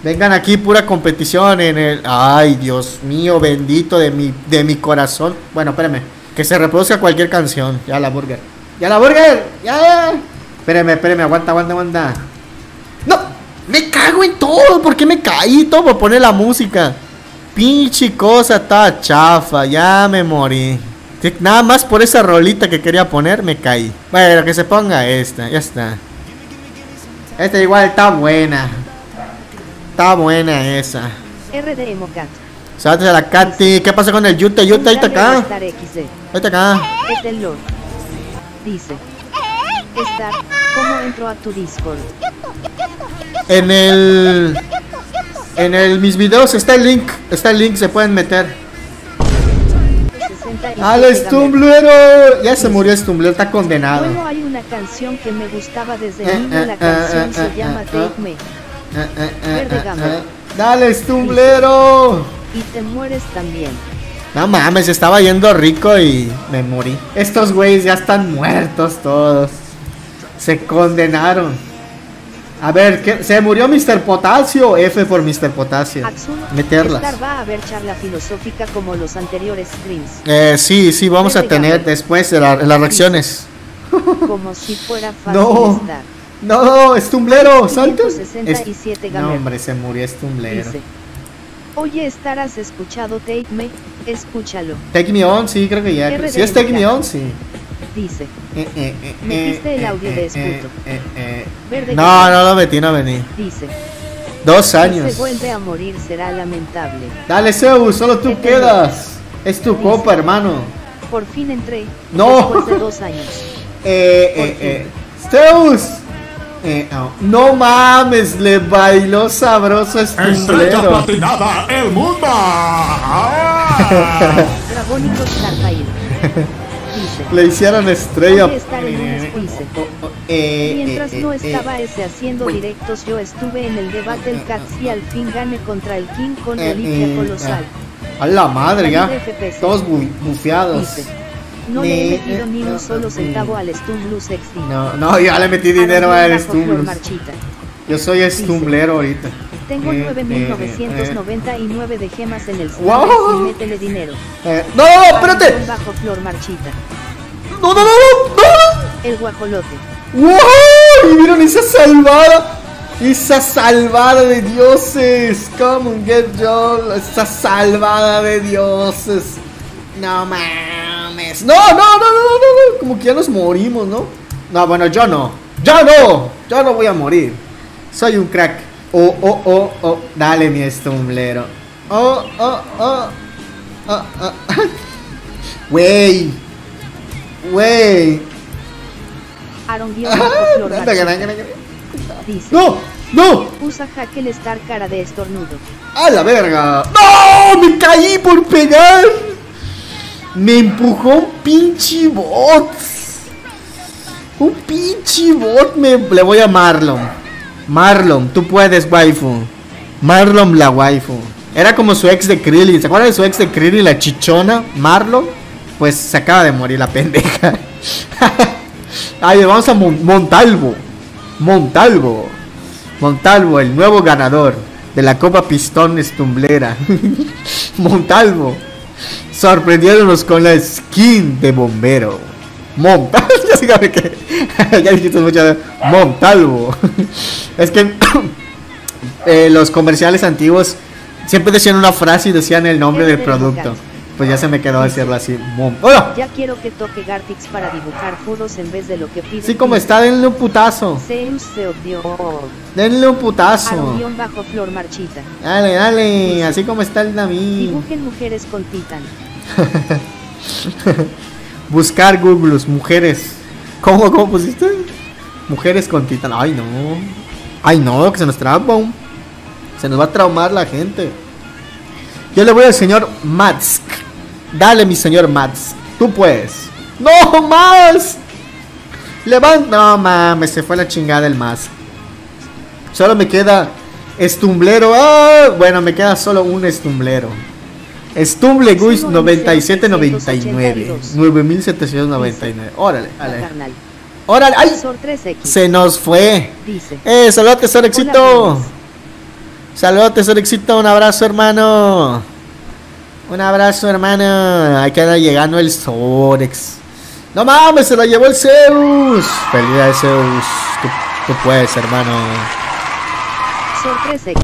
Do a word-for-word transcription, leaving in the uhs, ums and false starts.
Vengan aquí, pura competición en el... Ay, Dios mío, bendito de mi, de mi corazón. Bueno, espérame. Que se reproduzca cualquier canción. Ya la burger. Ya la burger. Ya. Espérame, espérame. Aguanta, aguanta, aguanta. No. Me cago en todo. ¿Por qué me caí? Todo por poner la música. Pinche cosa está chafa. Ya me morí. Nada más por esa rolita que quería poner me caí. Bueno, que se ponga esta. Ya está. Esta igual está buena. Está buena esa. R D Mocat. Salte a la Katy. ¿Qué pasa con el Yute? Yute, ahí está acá. Ahí está acá. Es el Lord. Dice. Star, ¿cómo entro a tu Discord? En el... En el mis videos está el link. Está el link, se pueden meter. ¡Al Stumblero! Ya se murió Stumblero, está condenado. Bueno, hay una canción que me gustaba desde eh, niño. Eh, la canción eh, se eh, llama eh, Take Me. Eh, eh, eh, eh, eh. Dale, Stumblero. Y te mueres también. No mames, estaba yendo rico y me morí. Estos güeyes ya están muertos todos. Se condenaron. A ver, ¿qué? ¿Se murió mister Potasio? F por mister Potasio. Atsuno, meterlas. Star va a haber charla filosófica como los anteriores streams. Eh, sí, sí, vamos a tener después de la, las reacciones. Como si fuera fácil no. estar. No, Stumblero, salta. Es... No, hombre, se murió Stumblero. Dice, oye, Star, ¿has escuchado Take Me? Escúchalo. Take Me On, sí, creo que ya. Si sí es Take Me On, sí. Dice, eh, eh, eh, metiste eh, el audio eh, de Esputo. Eh, eh, Verde no, Gamer. no lo metí, no vení. Dice, dos años. si se vuelve a morir será lamentable. Dale, Zeus, solo tú este quedas. Es tu dice, copa, hermano. Por fin entré. No. Después de dos años. Eh, eh, eh. Zeus. Eh, oh. No mames, le bailó sabroso a Stumblero. Estrella platinada, el mundo. Dragónico Starfire. Le hicieron estrella. Estar en un dice. Oh, oh, eh, Mientras eh, no eh, estaba eh, ese haciendo uy. directos, yo estuve en el debate el Cats y al fin gané contra el King con eh, reliquia eh, colosal. Eh. A la madre, ya. Todos bu bufeados. Dice, no le he metido ni un solo centavo al Stumblus X D. No, no, ya le metí dinero al Stumblus. Yo soy Stumblero ahorita. Tengo eh, nueve mil novecientos noventa y nueve eh, de gemas en el wow. Y métele dinero. Eh, no, no, no, espérate. Bajo flor marchita. No, no, no, no, no. El guajolote. ¡Wow! ¿Y vieron esa salvada? Esa salvada de dioses. Come on, get Joel. Esa salvada de dioses. No mames. No, no, no, no, no, no. Como que ya nos morimos, ¿no? No, bueno, yo no. Yo no. Yo no voy a morir. Soy un crack. Oh, oh, oh, oh. Dale, mi Stumblero. Oh, oh, oh. Oh, oh. Wey. Wey. Aaron guión bajo flor marchita. Dice, no, no. Usa hack el Star cara de estornudo. A la verga. No, me caí por pegar. Me empujó un pinche bot. Un pinche bot. Me le voy a Marlon. Marlon, tú puedes, waifu. Marlon la waifu. Era como su ex de Krillin. ¿Se acuerdan de su ex de Krillin, la chichona? Marlon. Pues se acaba de morir la pendeja. Ay, vamos a Mon Montalvo. Montalvo. Montalvo, el nuevo ganador de la Copa Pistón Stumblera. Montalvo. Sorprendiéndonos con la skin de bombero. Montalvo. Ya sé que ya dijiste mucho. Montalvo. Es que eh, los comerciales antiguos siempre decían una frase y decían el nombre del producto. Pues ya se me quedó decirlo así. Mom. ¡Hola! Ya quiero que toque Gartix para dibujar furros en vez de lo que pide. Sí, como está, denle un putazo. Zeus se odió. Denle un putazo. Guión bajo flor marchita. Dale, dale. Sí. Así como está el David. Dibujen mujeres con Titan. Buscar Google, mujeres. ¿Cómo, cómo pusiste? Mujeres con Titan. Ay, no. Ay, no, que se nos traba. Se nos va a traumar la gente. Yo le voy al señor Mats. Dale, mi señor Mats. Tú puedes. ¡No más! Levanta. No mames, se fue la chingada el más. Solo me queda Stumblero. ¡Ah! Bueno, me queda solo un Stumblero. Stumble Guis noventa y siete noventa y nueve. nueve mil setecientos noventa y nueve. Órale, órale. Órale, ay. Se nos fue. Eh, saludos, tesoro, éxito. Saludos, Sorexito, un abrazo, hermano. Un abrazo, hermano. Ahí queda llegando el Sorex. No mames, se lo llevó el Zeus. Pelea de Zeus. Tú, tú puedes, hermano. Sorpresa.